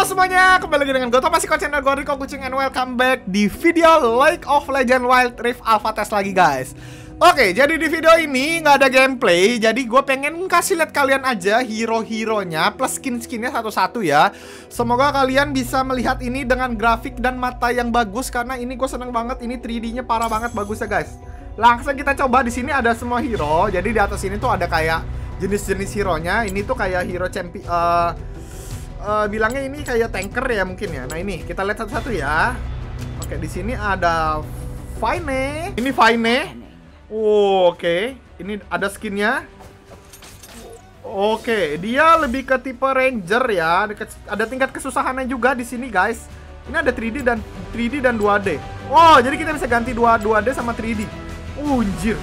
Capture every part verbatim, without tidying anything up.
semuanya, kembali lagi dengan gue Thomas Iko channel gue Rico Kucing, and welcome back di video League of Legends Wild Rift Alpha Test lagi guys. Oke, jadi di video ini nggak ada gameplay, jadi gue pengen kasih lihat kalian aja hero-heronya plus skin-skinnya satu-satu ya. Semoga kalian bisa melihat ini dengan grafik dan mata yang bagus, karena ini gue seneng banget, ini tiga D-nya parah banget bagusnya guys. Langsung kita coba. Di sini ada semua hero, jadi di atas ini tuh ada kayak jenis-jenis hero-nya. Ini tuh kayak hero champion, uh, uh, bilangnya ini kayak tanker ya mungkin ya. Nah ini kita lihat satu-satu ya. Oke, di sini ada Vayne. Ini Vayne. Oh, oke. Okay. Ini ada skinnya. Oke, okay. Dia lebih ke tipe ranger ya. Ada tingkat kesusahannya juga di sini guys. Ini ada tiga D dan tiga D dan dua D. Oh, jadi kita bisa ganti dua D sama tiga D. Unjir.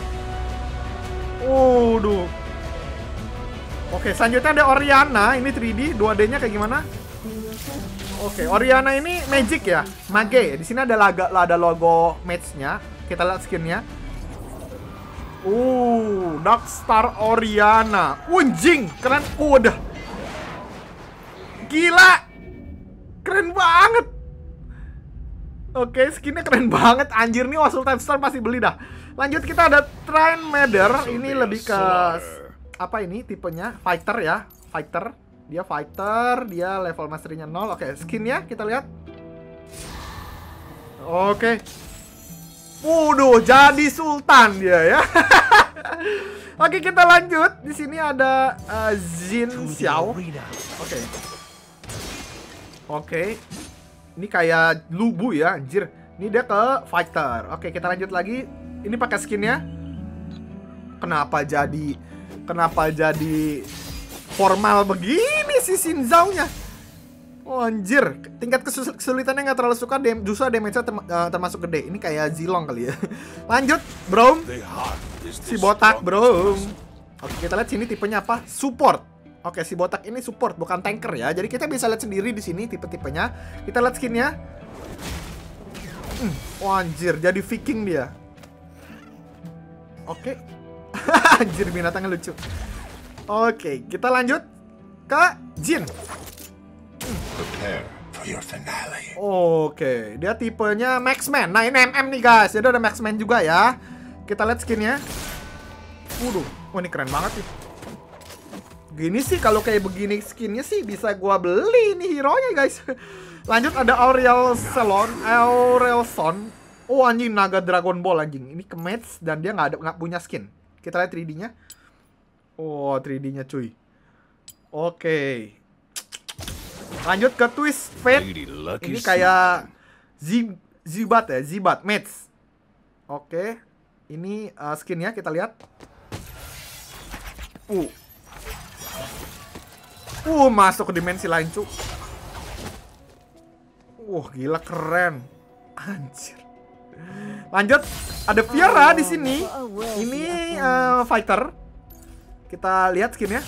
Waduh. Oke, selanjutnya ada Orianna. Ini tiga D, dua D-nya kayak gimana? Oke, Orianna ini magic ya, mage. Di sini ada laga, ada logo match-nya. Kita lihat skin-nya. Uh, Dark Star Orianna. Unjing, keren. Udah. Gila. Keren banget. Oke, skinnya keren banget. Anjir nih, Wasul Time Star pasti beli dah. Lanjut kita ada Train Matter. Ini lebih ke apa ini tipenya? Fighter ya, fighter. Dia fighter, dia level mastery-nya nol. Oke, skinnya kita lihat. Oke. Waduh, jadi sultan dia ya. Oke, kita lanjut. Di sini ada uh, Xin Xiao. Oke. Oke. Ini kayak Lubu ya, anjir. Ini dia ke fighter. Oke, kita lanjut lagi. Ini pakai skinnya. Kenapa jadi Kenapa jadi formal begini sih Xin Xiao-nya? Oh, anjir. Tingkat kesulitannya nggak terlalu suka. Justru damage-nya term uh, termasuk gede. Ini kayak Zilong kali ya. Lanjut, bro. Si botak, bro. Oke, kita lihat sini tipenya apa? Support. Oke, si botak ini support, bukan tanker ya. Jadi kita bisa lihat sendiri di sini tipe-tipenya. Kita lihat skinnya. Hmm, oh, anjir, jadi Viking dia. Oke. Anjir, binatangnya lucu. Oke, kita lanjut ke Jin. Oke, dia tipenya Maxman. Nah, ini M M nih guys. Jadi ada Maxman juga ya. Kita lihat skinnya. Waduh, oh, ini keren banget nih. Gini sih, kalau kayak begini skinnya sih bisa gua beli nih hero-nya guys. Lanjut ada Aurel Salon, Aurel Son. Oh anjing, naga Dragon Ball anjing. Ini ke match dan dia nggak ada nggak punya skin. Kita lihat tiga D-nya. Oh, tiga D-nya cuy. Oke. Lanjut ke Twist Fate. Ini kayak Z Zibat ya, Zibat match. Oke. Ini uh, skinnya kita lihat. Uh. Uh, masuk ke dimensi lain, cu. Wah, gila keren. Anjir. Lanjut, ada Fiora di sini. Ini uh, fighter. Kita lihat skinnya.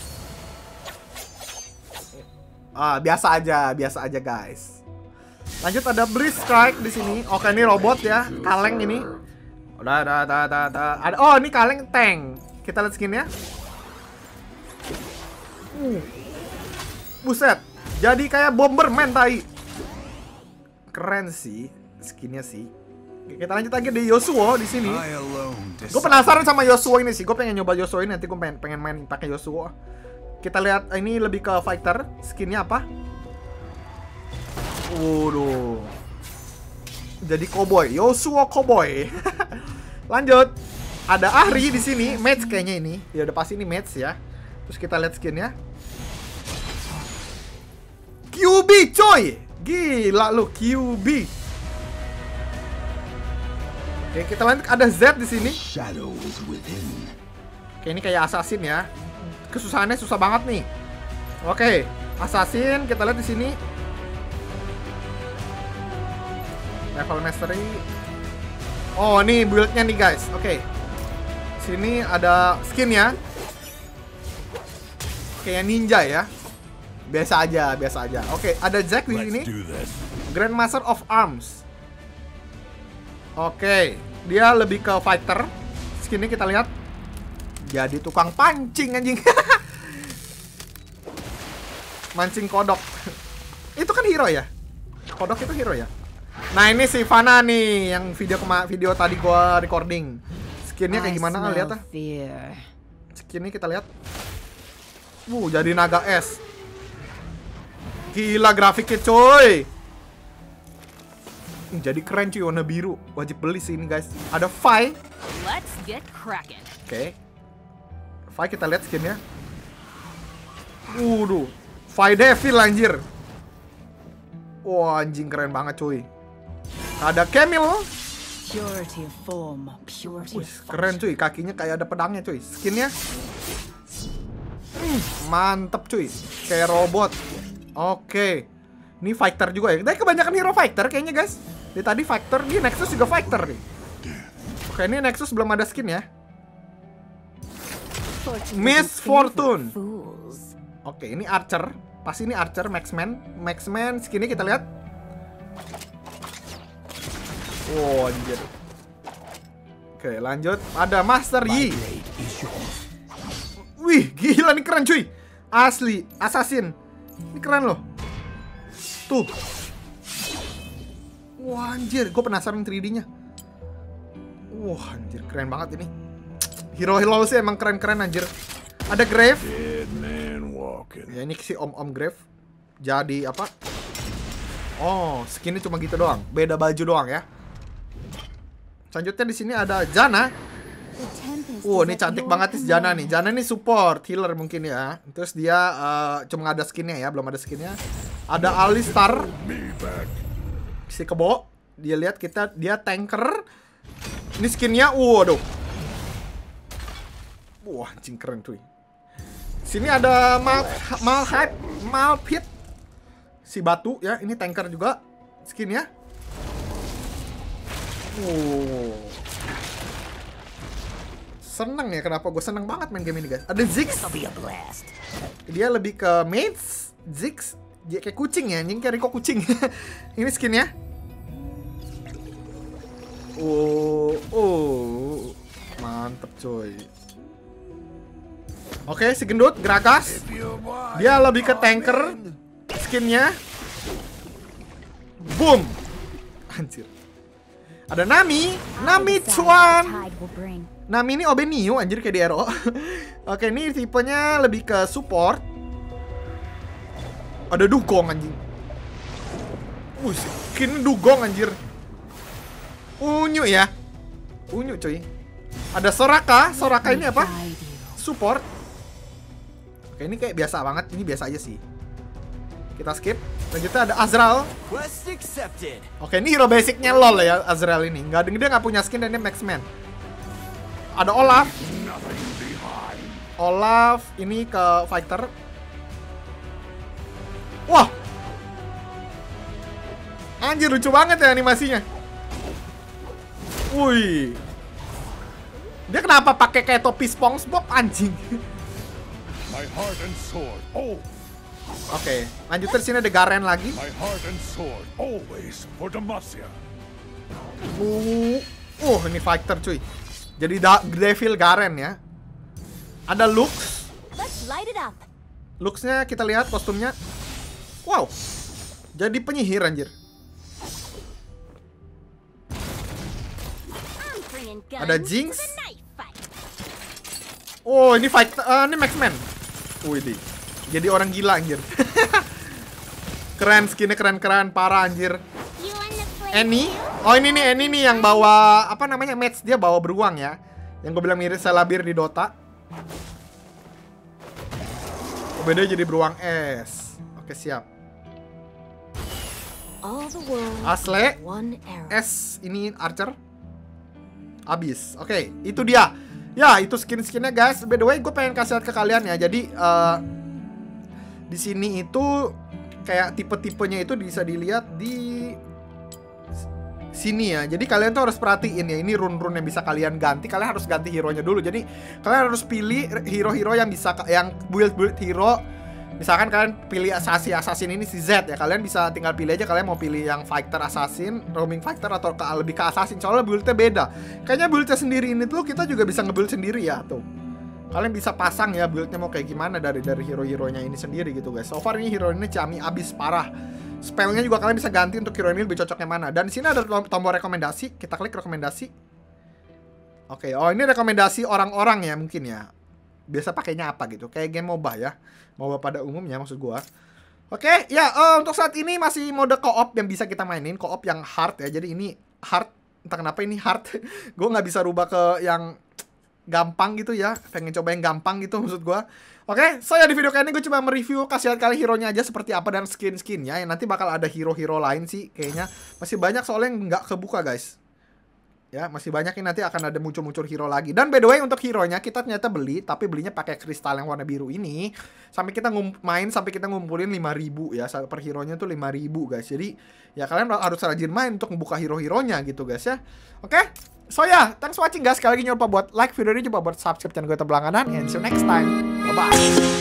Ah, biasa aja, biasa aja guys. Lanjut ada Breeze Strike di sini. Oke, ini robot ya, kaleng ini. Udah, udah, udah, udah, udah. Ada, oh, ini kaleng tank. Kita lihat skinnya. Uh. Buset, jadi kayak Bomberman tai. Keren sih skinnya sih. Oke, kita lanjut lagi di Yasuo di sini. Gue penasaran sama Yasuo ini sih. Gue pengen nyoba Yasuo ini, nanti gue pengen, pengen main pakai Yasuo. Kita lihat ini lebih ke fighter. Skinnya apa? Waduh. Jadi cowboy, Yasuo cowboy. Lanjut. Ada Ahri di sini, match kayaknya ini. Ya udah pasti ini match ya. Terus kita lihat skinnya. Q B coy. Gila lu, Q B. Oke, kita lanjut, ada Z di sini. Oke, ini kayak assassin ya. Kesusahannya susah banget nih. Oke, assassin kita lihat di sini. Level mastery. Oh, ini build-nya nih guys. Oke. Sini ada skin-nya. Kayak ninja ya. Biasa aja, biasa aja. Oke, ada Zack di sini. Grandmaster of Arms. Oke, dia lebih ke fighter. Skinnya kita lihat. Jadi tukang pancing anjing. Mancing kodok. Itu kan hero ya? Kodok itu hero ya? Nah ini si Fana nih, yang video kema video tadi gua recording. Skinnya kayak gimana? Lihat ah. Skinnya kita lihat. Wuh, jadi naga es. Gila grafiknya coy. Jadi keren cuy, warna biru. Wajib beli sih ini guys. Ada Vi. Let's get cracking. Oke. Okay. Vi kita lihat skinnya. Waduh. Vi Devil anjir. Wah, anjing keren banget cuy. Ada Camille. Purity of form, purity Wih, of keren cuy, kakinya kayak ada pedangnya cuy. Skinnya hmm, mantep cuy. Kayak robot. Oke. Ini fighter juga ya. Dari kebanyakan hero fighter kayaknya guys. Di tadi fighter, di Nexus juga fighter nih. Oke, ini Nexus belum ada skin ya. Miss Fortune. Oke, ini Archer. Pasti ini Archer, Maxman. Maxman skinnya kita lihat. Wow, anjir. Oke, lanjut. Ada Master Yi. Wih, gila nih keren cuy. Asli, assassin. Ini keren loh. Tuh. Wah, anjir, gue penasaran tiga D-nya. Wah, anjir, keren banget ini. Hero-hero sih emang keren-keren anjir. Ada Grave. Ya, ini si Om-Om Grave. Jadi apa? Oh, skinnya cuma gitu doang. Beda baju doang ya. Selanjutnya di sini ada Janna. Wow, ini cantik banget nih Janna nih. Janna ini support, healer mungkin ya. Terus dia uh, cuma ada skinnya ya, belum ada skinnya. Ada Alistar. Si kebo. Dia lihat kita, dia tanker. Ini skinnya, waduh. Wah, anjing keren cuy. Sini ada Mal Malhide, Malphite. Si batu ya, ini tanker juga skinnya. Wow. Seneng ya, kenapa gue seneng banget main game ini guys. Ada Ziggs. Dia lebih ke mates. Ziggs dia kayak kucing ya, anjing kayak Rico kucing. Ini skinnya. Oh, oh, mantep coy. Oke, si gendut Gragas. Dia lebih ke tanker skinnya. Boom. Anjir. Ada Nami, Nami cuan. Nami ini Obenio anjir kayak di R O. Oke, ini tipenya lebih ke support. Ada Dugong anjing. Wih, skin Dugong anjir. Unyu ya. Unyu coy. Ada Soraka, Soraka ini apa? Support. Oke, ini kayak biasa banget, ini biasa aja sih. Kita skip. Lanjutnya ada Azrael. Oke, ini hero basicnya lol ya Azrael ini. Nggak, dia nggak punya skin dan dia Maxman. Ada Olaf. Olaf ini ke fighter. Wah, anjir lucu banget ya animasinya. Wih, dia kenapa pakai kayak topi SpongeBob anjing? My heart and sword. Oh. Oke, okay, lanjut terus sini ada Garen lagi. My heart and sword always for Demacia. Uh, uh, ini fighter cuy. Jadi Devil Garen ya. Ada Lux. Let's light it up. Luxnya kita lihat kostumnya. Wow, jadi penyihir anjir. Ada Jinx. Oh, ini fight, uh, ini Maxman. Wih, di. Jadi orang gila anjir. Keren skinnya, keren-keren parah anjir. Annie. Oh, ini nih Annie nih yang bawa apa namanya match, dia bawa beruang ya. Yang gue bilang mirip Selabir di Dota. Oh, beda jadi beruang es. Oke, siap. Asle. S ini Archer. Abis. Oke, okay, itu dia. Ya, itu skin-skinnya guys. By the way, gue pengen kasih lihat ke kalian ya. Jadi uh, di sini itu kayak tipe-tipenya itu bisa dilihat di sini ya. Jadi kalian tuh harus perhatiin ya. Ini rune-rune yang bisa kalian ganti. Kalian harus ganti hero-nya dulu. Jadi kalian harus pilih hero-hero yang bisa, yang build-build hero. Misalkan kalian pilih assassin, assassin ini si Z ya. Kalian bisa tinggal pilih aja kalian mau pilih yang fighter assassin, roaming fighter atau ke, lebih ke assassin. Soalnya build-nya beda. Kayaknya build-nya sendiri ini tuh kita juga bisa nge-build sendiri ya tuh. Kalian bisa pasang ya build-nya mau kayak gimana dari dari hero-heronya ini sendiri gitu guys. So far ini hero ini Chami abis parah. Spellnya juga kalian bisa ganti untuk hero ini lebih cocoknya mana. Dan di sini ada tombol rekomendasi. Kita klik rekomendasi. Oke, oh ini rekomendasi orang-orang ya mungkin ya. Biasa pakainya apa gitu. Kayak game MOBA ya. MOBA pada umumnya maksud gua. Oke, ya uh, untuk saat ini masih mode co-op yang bisa kita mainin. Co-op yang hard ya. Jadi ini hard. Entah kenapa ini hard. Gue nggak bisa rubah ke yang gampang gitu ya. Pengen coba yang gampang gitu maksud gue. Oke, so ya di video kali ini gue cuma mereview, kasih lihat kali hero-nya aja seperti apa dan skin-skinnya. Yang nanti bakal ada hero-hero lain sih kayaknya. Masih banyak soalnya yang nggak kebuka guys. Ya, masih banyak yang nanti akan ada muncul-muncul hero lagi. Dan by the way untuk hero-nya kita ternyata beli, tapi belinya pakai kristal yang warna biru ini. Sampai kita main, sampai kita ngumpulin lima ribu ya. Per hero-nya tuh lima ribu guys. Jadi ya kalian harus rajin main untuk membuka hero-heronya gitu guys ya. Oke, so ya, yeah, thanks for watching guys. Sekali lagi jangan lupa buat like video ini, coba buat subscribe channel gue terbelakang kanan. And see you next time. Bye-bye.